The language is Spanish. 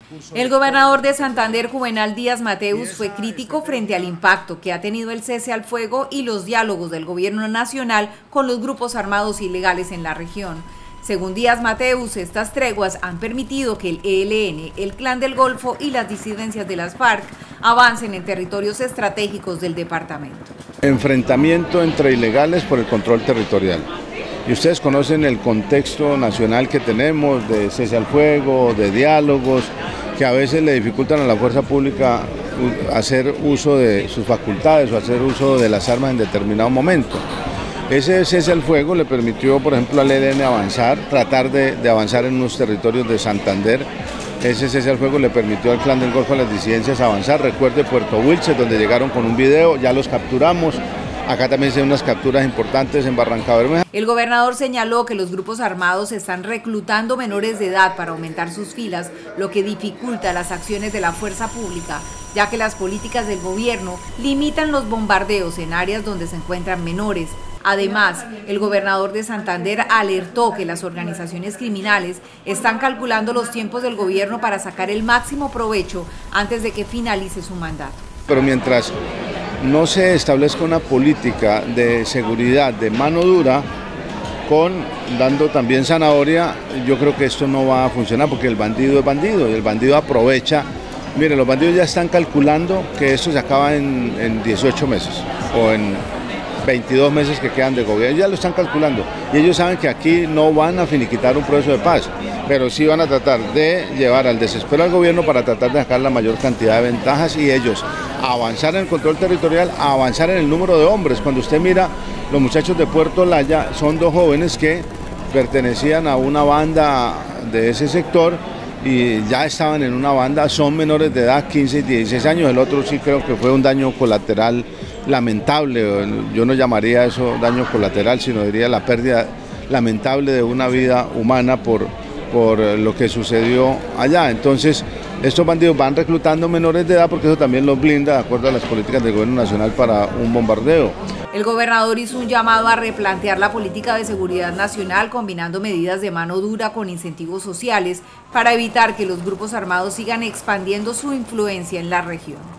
El gobernador de Santander, Juvenal Díaz Mateus, fue crítico frente al impacto que ha tenido el cese al fuego y los diálogos del gobierno nacional con los grupos armados ilegales en la región. Según Díaz Mateus, estas treguas han permitido que el ELN, el Clan del Golfo y las disidencias de las FARC avancen en territorios estratégicos del departamento. Enfrentamiento entre ilegales por el control territorial. Y ustedes conocen el contexto nacional que tenemos de cese al fuego, de diálogos, que a veces le dificultan a la fuerza pública hacer uso de sus facultades o hacer uso de las armas en determinado momento. Ese cese al fuego le permitió, por ejemplo, al ELN avanzar, tratar de avanzar en unos territorios de Santander. Ese cese al fuego le permitió al Clan del Golfo, a las disidencias, avanzar. Recuerde Puerto Wilches, donde llegaron con un video, ya los capturamos. Acá también se ven unas capturas importantes en Barrancabermeja. El gobernador señaló que los grupos armados están reclutando menores de edad para aumentar sus filas, lo que dificulta las acciones de la fuerza pública, ya que las políticas del gobierno limitan los bombardeos en áreas donde se encuentran menores. Además, el gobernador de Santander alertó que las organizaciones criminales están calculando los tiempos del gobierno para sacar el máximo provecho antes de que finalice su mandato. Pero mientras no se establezca una política de seguridad de mano dura, dando también zanahoria, yo creo que esto no va a funcionar, porque el bandido es bandido y el bandido aprovecha. Mire, los bandidos ya están calculando que esto se acaba en 18 meses o en 22 meses que quedan de gobierno, ya lo están calculando, y ellos saben que aquí no van a finiquitar un proceso de paz, pero sí van a tratar de llevar al desespero al gobierno para tratar de sacar la mayor cantidad de ventajas y ellos avanzar en el control territorial, avanzar en el número de hombres. Cuando usted mira, los muchachos de Puerto Olaya son dos jóvenes que pertenecían a una banda de ese sector y ya estaban en una banda, son menores de edad, 15 y 16 años, el otro sí creo que fue un daño colateral lamentable. Yo no llamaría eso daño colateral, sino diría la pérdida lamentable de una vida humana por lo que sucedió allá. Entonces, estos bandidos van reclutando menores de edad porque eso también los blinda de acuerdo a las políticas del gobierno nacional para un bombardeo. El gobernador hizo un llamado a replantear la política de seguridad nacional combinando medidas de mano dura con incentivos sociales para evitar que los grupos armados sigan expandiendo su influencia en la región.